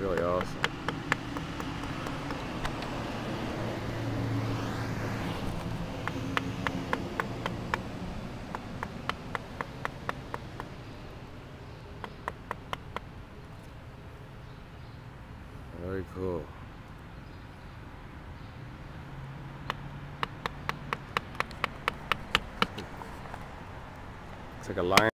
really awesome. Very cool. It's like a lion.